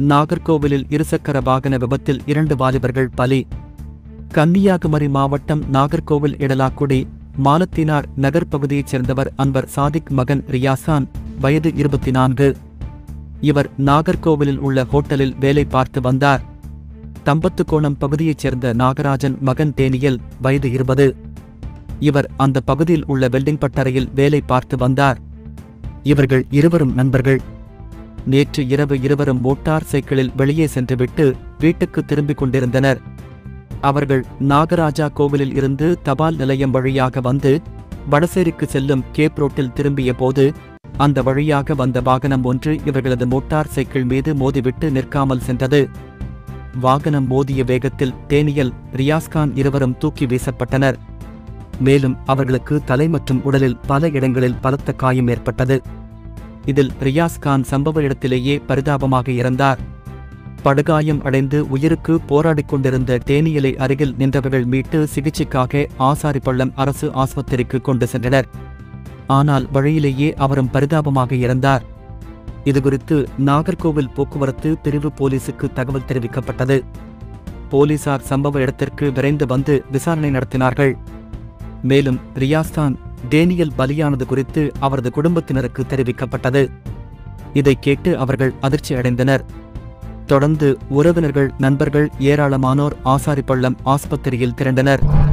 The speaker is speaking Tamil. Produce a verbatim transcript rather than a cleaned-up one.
நாகர்கோவிலில் இருசக்கர வாகன விபத்தில் இரண்டு வாலிபர்கள் பலி. கன்னியாகுமரி மாவட்டம் நாகர்கோவில் இடலாக்குடி மாலத்தினார் நகர் பகுதியைச் சேர்ந்தவர் அன்வர் சாதிக் மகன் ரியாசான், வயது இருபத்தி நான்கு. இவர் நாகர்கோவிலில் உள்ள ஹோட்டலில் வேலை பார்த்து வந்தார். தம்பத்துக்கோணம் பகுதியைச் சேர்ந்த நாகராஜன் மகன் டேனியல், வயது இருபது. இவர் அந்த பகுதியில் உள்ள வெல்டிங் பட்டறையில் வேலை பார்த்து வந்தார். இவர்கள் இருவரும் நண்பர்கள். நேற்று இரவு இருவரும் மோட்டார் சைக்கிளில் வெளியே சென்றுவிட்டு வீட்டுக்கு திரும்பிக் கொண்டிருந்தனர். அவர்கள் நாகராஜா கோவிலில் இருந்து தபால் நிலையம் வழியாக வந்து வடசேரிக்கு செல்லும் கேப் ரோட்டில் திரும்பிய போது அந்த வழியாக வந்த வாகனம் ஒன்று இவர்களது மோட்டார் சைக்கிள் மீது மோதிவிட்டு நிற்காமல் சென்றது. வாகனம் மோதிய வேகத்தில் டேனியல், ரியாஸ்கான் இருவரும் தூக்கி வீசப்பட்டனர். மேலும் அவர்களுக்கு தலை மற்றும் உடலில் பல இடங்களில் பலத்த காயம் ஏற்பட்டது. இதில் ரியாஸ்கான் சம்பவ இடத்திலேயே பரிதாபமாக இறந்தார். படுகாயம் அடைந்து உயிருக்கு போராடிக் கொண்டிருந்த டேனியலை அருகில் நின்றவர்கள் மீட்டு சிகிச்சைக்காக ஆசாரிப்பள்ளம் அரசு ஆஸ்பத்திரிக்கு கொண்டு சென்றனர். ஆனால் வழியிலேயே அவரும் பரிதாபமாக இறந்தார். இதுகுறித்து நாகர்கோவில் போக்குவரத்து பிரிவு போலீசுக்கு தகவல் தெரிவிக்கப்பட்டது. போலீசார் சம்பவ இடத்திற்கு விரைந்து வந்து விசாரணை நடத்தினார்கள். மேலும் ரியாஸ்கான், டேனியல் பலியானது குறித்து அவரது குடும்பத்தினருக்கு தெரிவிக்கப்பட்டது. இதை கேட்டு அவர்கள் அதிர்ச்சி அடைந்தனர். தொடர்ந்து உறவினர்கள், நண்பர்கள் ஏராளமானோர் ஆசாரிப்பள்ளம் ஆஸ்பத்திரியில் திரண்டனர்.